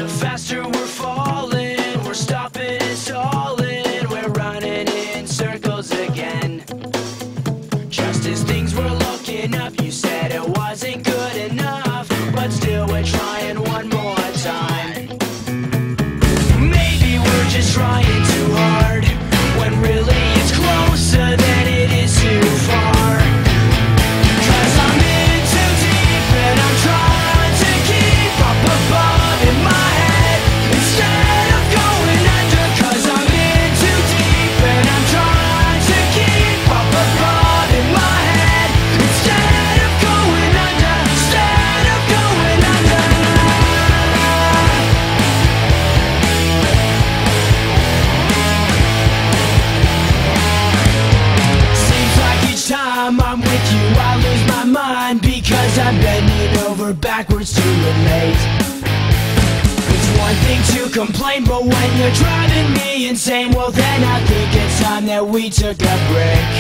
the faster we're falling. We're stopping and stalling. We're running in circles again. Just as things were looking up, you said it wasn't good enough, but still we're trying one more time. Maybe we're just trying too hard, when really it's closer than it is too far. 'Cause I'm in too deep and I'm trying to keep up above in my head instead of going under. 'Cause I'm in too deep and I'm trying to keep up above in my head instead of going under. Instead of going under. Seems like each time I'm with you I lose my mind, because I'm bending over backwards to relate. It's one thing to complain, but when you're driving me insane, well then I think it's time that we took a break.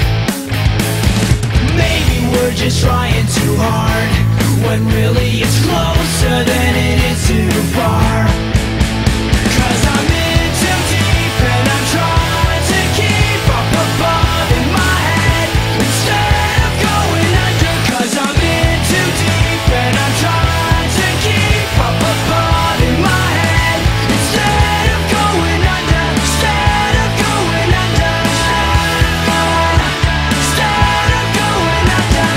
Maybe we're just trying too hard, when really it's closer than it is too far. 'Cause I'm in too deep and I'm trying to keep up above in my head instead of going under. 'Cause I'm in too deep and I'm trying to keep up above in my head instead of going under. Instead of going under. Instead of going under.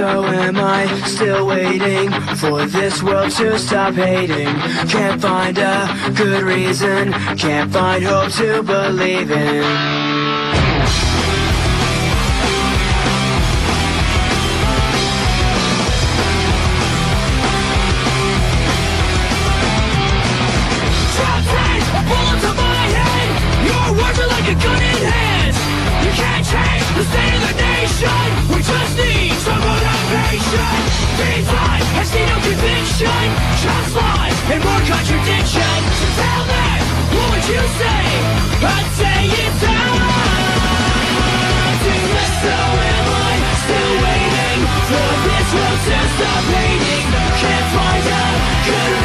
So am I still waiting for this world to stop hating? Can't find a good reason, can't find hope to believe in. Words are like a gun in hand. You can't change the state of the nation. We just need some motivation. These lies, I see no conviction. Just lies and more contradiction. So tell me, what would you say? I'd say it's time to live. So am I still waiting for this world to stop hating? Can't find a good